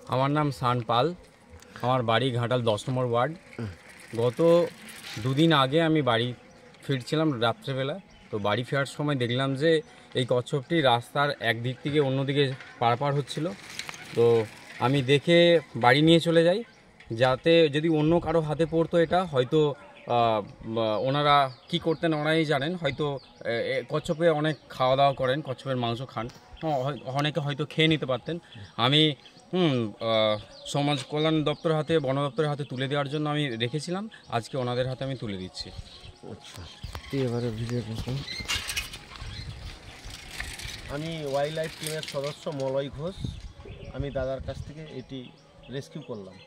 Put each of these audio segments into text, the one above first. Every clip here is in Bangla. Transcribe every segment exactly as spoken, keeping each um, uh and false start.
আমার নাম সান পাল, আমার বাড়ি ঘাটাল দশ নম্বর ওয়ার্ড। গত দুদিন আগে আমি বাড়ি ফিরছিলাম রাত্রেবেলা। তো বাড়ি ফেরার সময় দেখলাম যে এই কচ্ছপটি রাস্তার একদিক থেকে অন্যদিকে পারাপার হচ্ছিল। তো আমি দেখে বাড়ি নিয়ে চলে যাই, যাতে যদি অন্য কারো হাতে পড়তো এটা হয়তো ওনারা কি করতেন ওনারাই জানেন। হয়তো কচ্ছপে অনেক খাওয়া দাওয়া করেন, কচ্ছপের মাংস খান, অনেকে হয়তো খেয়ে নিতে পারতেন। আমি হুম সমাজ কল্যাণ দপ্তরের হাতে, বন দপ্তরের হাতে তুলে দেওয়ার জন্য আমি রেখেছিলাম। আজকে ওনাদের হাতে আমি তুলে দিচ্ছি। আচ্ছা, এবারে ভিডিও দেখুন। আমি ওয়াইল্ড লাইফ টিমের সদস্য মলয় ঘোষ। আমি দাদার কাছ থেকে এটি রেস্কিউ করলাম।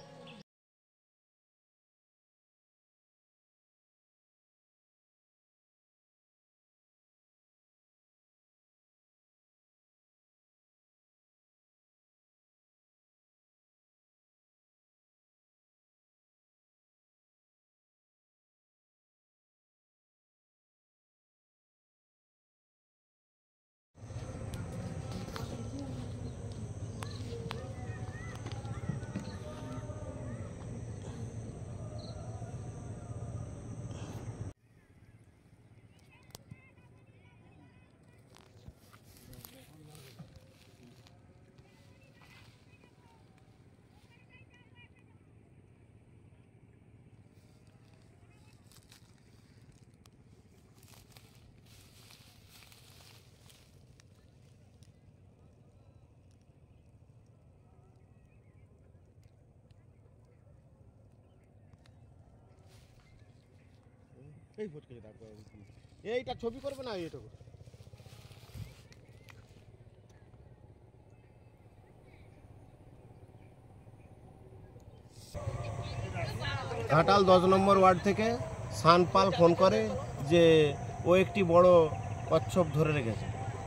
এই ফটকে দাঁড় করে এইটা ছবি করবে না, এইটা ঘাটাল দশ নম্বর ওয়ার্ড থেকে সানপাল ফোন করে যে ও একটি বড় কচ্ছপ ধরে রেখেছে।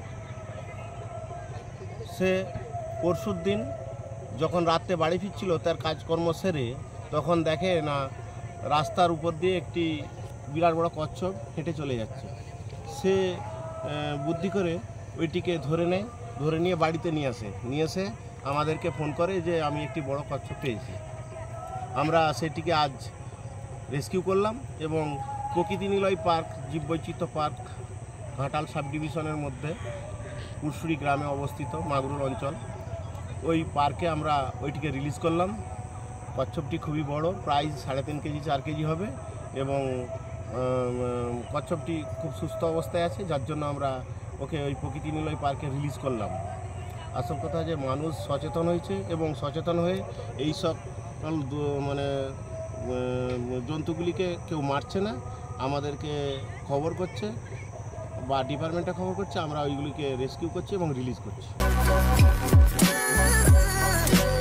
সে পরশুর দিন যখন রাতে বাড়ি ফিরছিল তার কাজকর্ম সেরে, তখন দেখে না রাস্তার উপর দিয়ে একটি বিরাট বড় কচ্ছপ হেঁটে চলে যাচ্ছে। সে বুদ্ধি করে ওইটিকে ধরে নেয়, ধরে নিয়ে বাড়িতে নিয়ে আসে। নিয়ে এসে আমাদেরকে ফোন করে যে আমি একটি বড় কচ্ছপ পেয়েছি। আমরা সেটিকে আজ রেস্কিউ করলাম এবং প্রকৃতি নিলয় পার্ক, জীববৈচিত্র্য পার্ক, ঘাটাল সাব ডিভিশনের মধ্যে পুরসুরি গ্রামে অবস্থিত মাগরুল অঞ্চল, ওই পার্কে আমরা ওইটিকে রিলিজ করলাম। কচ্ছপটি খুবই বড়, প্রায় সাড়ে তিন কেজি চার কেজি হবে এবং কচ্ছপটি খুব সুস্থ অবস্থায় আছে, যার জন্য আমরা ওকে ওই প্রকৃতি নিলয় পার্কে রিলিজ করলাম। আসল কথা যে মানুষ সচেতন হয়েছে এবং সচেতন হয়ে এই সব মানে জন্তুগুলিকে কেউ মারছে না, আমাদেরকে খবর করছে বা ডিপার্টমেন্টে খবর করছে, আমরা ওইগুলিকে রেস্কিউ করছি এবং রিলিজ করছি।